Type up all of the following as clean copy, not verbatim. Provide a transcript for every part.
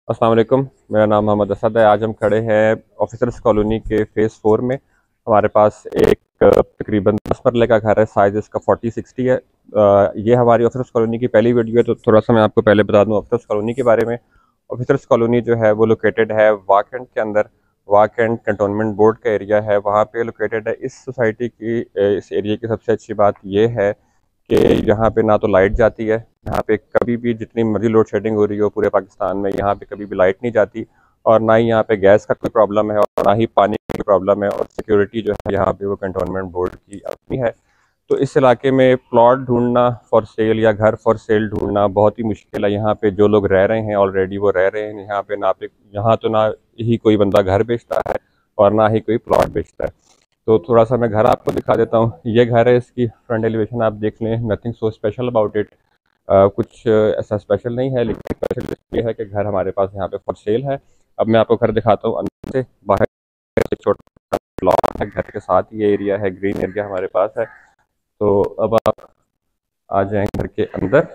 अस्सलाम वालेकुम। मेरा नाम मोहम्मद असद है। आज हम खड़े हैं ऑफिसर्स कॉलोनी के फ़ेज़ 4 में। हमारे पास एक तकरीबन 10 मरले का घर है। साइज़ इसका 40-60 है। ये हमारी ऑफिसर्स कॉलोनी की पहली वीडियो है, तो थोड़ा सा मैं आपको पहले बता दूं ऑफिसर्स कॉलोनी के बारे में। ऑफिसर्स कॉलोनी जो है वो लोकेटेड है वाक एंड के अंदर। वाक एंड कंटोनमेंट बोर्ड का एरिया है, वहाँ पे लोकेटेड है। इस सोसाइटी की इस एरिया की सबसे अच्छी बात ये है कि यहाँ पे ना तो लाइट जाती है। यहाँ पे कभी भी जितनी मर्जी लोड शेडिंग हो रही हो पूरे पाकिस्तान में, यहाँ पे कभी भी लाइट नहीं जाती। और ना ही यहाँ पे गैस का कोई प्रॉब्लम है और ना ही पानी की प्रॉब्लम है। और सिक्योरिटी जो है यहाँ पे वो कंटोनमेंट बोर्ड की अपनी है। तो इस इलाके में प्लॉट ढूंढना फॉर सेल या घर फॉर सेल ढूंढना बहुत ही मुश्किल है। यहाँ पे जो लोग रह रहे हैं ऑलरेडी वो रह रहे हैं यहाँ पे। ना पे यहाँ तो ना ही कोई बंदा घर बेचता है और ना ही कोई प्लॉट बेचता है। तो थोड़ा सा मैं घर आपको दिखा देता हूँ। ये घर है, इसकी फ्रंट एलिवेशन आप देख लें। Nothing so special about it. कुछ ऐसा स्पेशल नहीं है, लेकिन स्पेशल ये है कि घर हमारे पास यहाँ पे फॉर सेल है। अब मैं आपको घर दिखाता हूँ अंदर से। बाहर से छोटा प्लॉट है, घर के साथ ये एरिया है, ग्रीन एरिया हमारे पास है। तो अब आप आ जाएं घर के अंदर।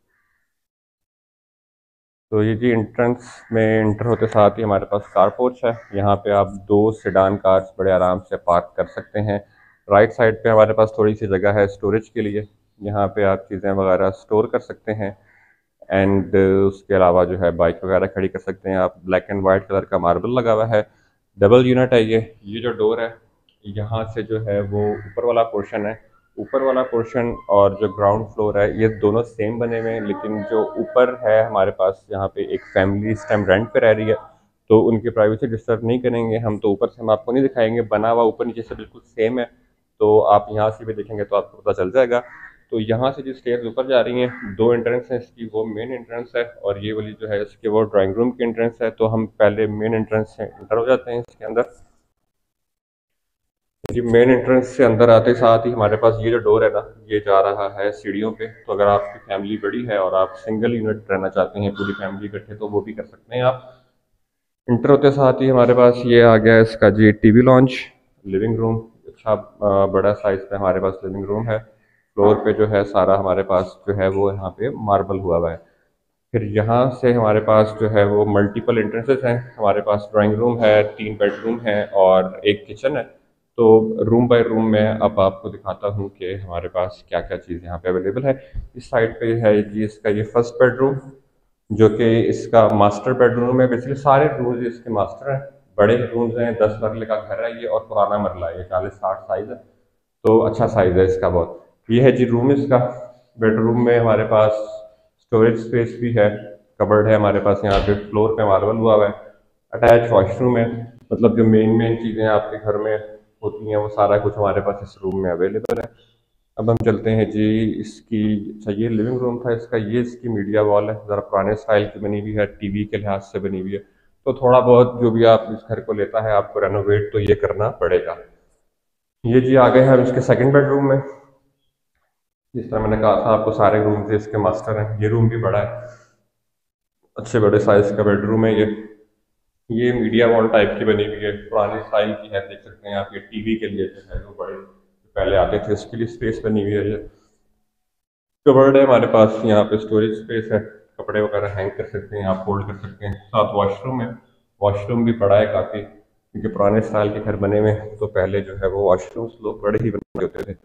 तो ये जी एंट्रेंस में एंटर होते साथ ही हमारे पास कार पोर्च है। यहाँ पे आप दो सेडान कार्स बड़े आराम से पार्क कर सकते हैं। राइट साइड पे हमारे पास थोड़ी सी जगह है स्टोरेज के लिए। यहाँ पे आप चीज़ें वगैरह स्टोर कर सकते हैं। एंड उसके अलावा जो है बाइक वगैरह खड़ी कर सकते हैं आप। ब्लैक एंड वाइट कलर का मार्बल लगा हुआ है। डबल यूनिट है ये जो डोर है, यहाँ से जो है वो ऊपर वाला पोर्शन है। ऊपर वाला पोर्शन और जो ग्राउंड फ्लोर है ये दोनों सेम बने हुए हैं, लेकिन जो ऊपर है हमारे पास यहाँ पे एक फैमिली इस टाइम रेंट पे रह रही है, तो उनकी प्राइवेसी डिस्टर्ब नहीं करेंगे हम। तो ऊपर से हम आपको नहीं दिखाएंगे, बना हुआ ऊपर नीचे से बिल्कुल सेम है। तो आप यहाँ से भी देखेंगे तो आपको पता चल जाएगा। तो यहाँ से जो स्टेयर्स ऊपर जा रही हैं, दो एंट्रेंस हैं इसकी, वो मेन एंट्रेंस है और ये वाली जो है इसके वो ड्राइंग रूम की एंट्रेंस है। तो हम पहले मेन एंट्रेंस से एंटर हो जाते हैं इसके अंदर। जी मेन एंट्रेंस से अंदर आते साथ ही हमारे पास ये जो डोर है ना, ये जा रहा है सीढ़ियों पे। तो अगर आपकी फैमिली बड़ी है और आप सिंगल यूनिट रहना चाहते हैं पूरी फैमिली इकट्ठे, तो वो भी कर सकते हैं आप। इंटर होते साथ ही हमारे पास ये आ गया इसका जी टीवी लॉन्च। लिविंग रूम अच्छा बड़ा साइज पे हमारे पास लिविंग रूम है। फ्लोर पे जो है सारा हमारे पास जो है वो यहाँ पे मार्बल हुआ हुआ है। फिर यहाँ से हमारे पास जो है वो मल्टीपल इंट्रेंसेस हैं। हमारे पास ड्राइंग रूम है, तीन बेडरूम है और एक किचन है। तो रूम बाय रूम में अब आपको दिखाता हूँ कि हमारे पास क्या क्या चीज़ यहाँ पे अवेलेबल है। इस साइड पे है जी इसका ये फर्स्ट बेडरूम, जो कि इसका मास्टर बेडरूम है। बेसिकली सारे रूम्स इसके मास्टर हैं। बड़े रूम्स हैं, 10 मरले का घर है ये और पुराना मरला है, ये 40-60 साइज है। तो अच्छा साइज है इसका बहुत। ये है जी रूम इसका। बेडरूम में हमारे पास स्टोरेज स्पेस भी है। कबर्ड है हमारे पास, यहाँ पे फ्लोर पे मार्बल हुआ हुआ है। अटैच वॉशरूम है। मतलब जो मेन मेन चीज़ें आपके घर में होती हैं वो सारा कुछ हमारे पास इस रूम में अवेलेबल है। अब हम चलते हैं जी इसकी। अच्छा ये लिविंग रूम था इसका, ये इसकी मीडिया वॉल है, ज़रा पुराने स्टाइल की बनी हुई है, टीवी के लिहाज से बनी हुई है। तो थोड़ा बहुत जो भी आप इस घर को लेता है आपको रेनोवेट तो ये करना पड़ेगा। ये जी आ गए हम इसके सेकंड बेडरूम में। जिस तरह मैंने कहा था आपको सारे रूम से इसके मास्टर हैं। ये रूम भी बड़ा है, अच्छे बड़े साइज का बेडरूम है ये मीडिया वॉल टाइप की बनी हुई है, पुराने स्टाइल की है। देख सकते हैं आप, ये टीवी के लिए जो है वो बड़े पहले आते थे उसके लिए स्पेस बनी हुई है ये। कबर्ड है हमारे पास, यहाँ पे स्टोरेज स्पेस है। कपड़े वगैरह हैंग कर सकते हैं आप, फोल्ड कर सकते हैं। साथ वॉशरूम है। वॉशरूम भी बड़ा है काफ़ी, क्योंकि पुराने स्टाइल के घर बने हुए हैं तो पहले जो है वो वॉशरूम्स लोग बड़े ही बने होते थे।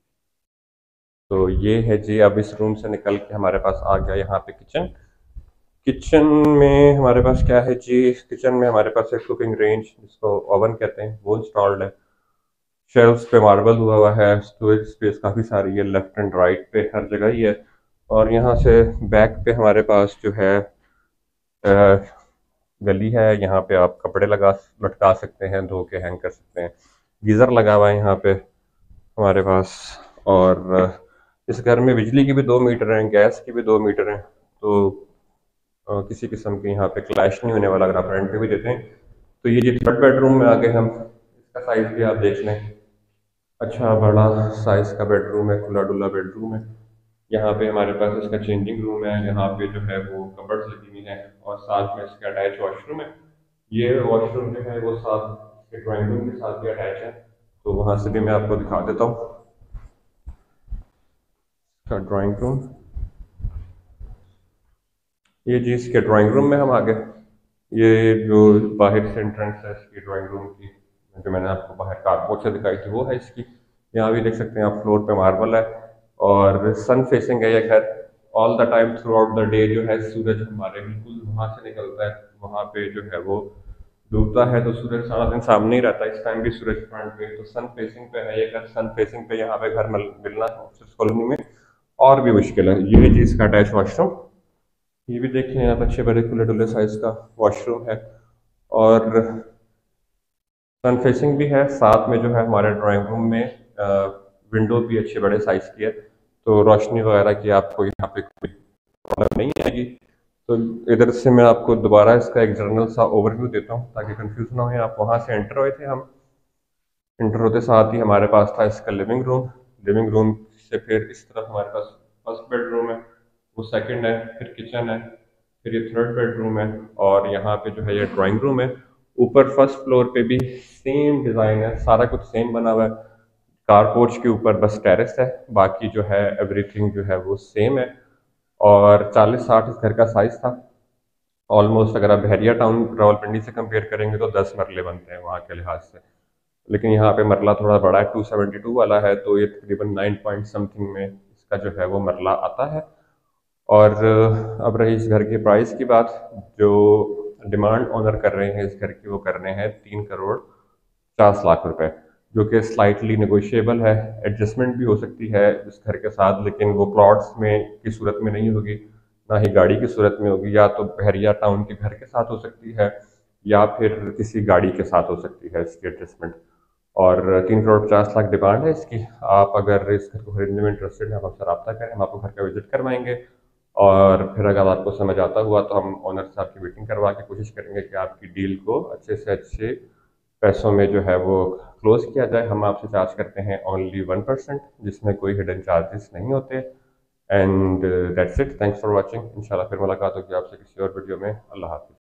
तो ये है जी। अब इस रूम से निकल के हमारे पास आ गया यहाँ पे किचन। किचन में हमारे पास क्या है जी, किचन में हमारे पास एक कुकिंग रेंज जिसको ओवन कहते हैं वो इंस्टॉल्ड है। शेल्फ्स पे मार्बल हुआ हुआ है। स्टोरेज स्पेस काफ़ी सारी है, लेफ्ट एंड राइट पे हर जगह ही है। और यहाँ से बैक पे हमारे पास जो है गली है। यहाँ पे आप कपड़े लगा लटका सकते हैं, धो के हैंग कर सकते हैं। गीज़र लगा हुआ है यहाँ पे हमारे पास। और इस घर में बिजली की भी 2 मीटर हैं, गैस की भी 2 मीटर हैं। तो किसी किस्म के यहाँ पे क्लैश नहीं होने वाला अगर आप रेंट पे भी देते हैं। तो ये जी थर्ड बेडरूम में आ गए हम। इसका साइज भी आप देख लें, अच्छा बड़ा साइज का बेडरूम है, खुला डुला बेडरूम है। यहाँ पे हमारे पास इसका चेंजिंग रूम है, यहाँ पे जो है वो कबर्ड्स लगी हुई हैं और साथ में इसका अटैच वॉशरूम है। ये वॉशरूम जो है वो साथ इसके ड्राइंग रूम के साथ भी अटैच है। तो वहाँ से भी मैं आपको दिखा देता हूँ इसका ड्राइंग रूम। ये जी इसके ड्राइंग रूम में हम आ गए। ये जो बाहर से एंट्रेंस है इसकी ड्राइंग रूम की, जो मैंने आपको बाहर कारपोर्ट से दिखाई थी वो है इसकी। यहाँ भी देख सकते हैं आप, फ्लोर पे मार्बल है और सन फेसिंग है ये घर। All the time throughout the day जो है सूरज हमारे बिल्कुल वहाँ से निकलता है, वहाँ पे जो है वो डूबता है, तो सूरज सारा दिन सामने ही रहता है, इस टाइम भी सूरज फ्रंट पे, तो सन फेसिंग पे है ये घर। सन फेसिंग पे यहाँ पे घर मिलना ऑफिस कॉलोनी में और भी मुश्किल है। ये है जी इसका अटैच वॉशरूम। ये भी देख लें आप, अच्छे बड़े खुले डुले साइज का वॉशरूम है और सन फेसिंग भी है। साथ में जो है हमारे ड्राइंग रूम में विंडो भी अच्छे बड़े साइज की है, तो रोशनी वगैरह की आपको यहाँ पे कोई प्रॉब्लम नहीं आएगी। तो इधर से मैं आपको दोबारा इसका एक जनरल सा ओवरव्यू देता हूँ ताकि कंफ्यूज ना हो। आप वहाँ से एंटर हुए थे, हम एंटर होते साथ ही हमारे पास था इसका लिविंग रूम। लिविंग रूम से फिर इस तरफ हमारे पास फर्स्ट बेडरूम है, वो सेकंड है, फिर किचन है, फिर ये थर्ड बेडरूम है और यहाँ पे जो है ये ड्राइंग रूम है। ऊपर फर्स्ट फ्लोर पे भी सेम डिज़ाइन है, सारा कुछ सेम बना हुआ है। कार पोर्च के ऊपर बस टेरेस है, बाकी जो है एवरीथिंग जो है वो सेम है। और 40-60 इस घर का साइज़ था। ऑलमोस्ट अगर आप बहरिया टाउन रावलपिंडी से कंपेयर करेंगे तो 10 मरले बनते हैं वहाँ के लिहाज से, लेकिन यहाँ पे मरला थोड़ा बड़ा है, 272 वाला है, तो ये तकरीबन 9 पॉइंट समथिंग में इसका जो है वो मरला आता है। और अब रही इस घर की प्राइस की बात, जो डिमांड ऑनर कर रहे हैं इस घर की, वो कर रहे हैं 3 करोड़ 50 लाख रुपए, जो कि स्लाइटली नेगोशिएबल है। एडजस्टमेंट भी हो सकती है इस घर के साथ, लेकिन वो प्लॉट्स में की सूरत में नहीं होगी, ना ही गाड़ी की सूरत में होगी। या तो बहरिया टाउन के घर के साथ हो सकती है या फिर किसी गाड़ी के साथ हो सकती है इसकी एडजस्टमेंट। और 3 करोड़ 50 लाख डिमांड है इसकी। आप अगर इस घर को खरीदने में इंटरेस्टेड हैं, आप हमसे रब्ता करें, हम आपको घर का विजिट करवाएंगे और फिर अगर आपको समझ आता हुआ तो हम ओनर से आपकी मीटिंग करवा के कोशिश करेंगे कि आपकी डील को अच्छे से अच्छे पैसों में जो है वो क्लोज किया जाए। हम आपसे चार्ज करते हैं ओनली 1%, जिसमें कोई हिडन चार्जेस नहीं होते। And that's it, thanks for watching. इंशाल्लाह फिर मुलाकात होगी आपसे किसी और वीडियो में। अल्लाह हाफिज़।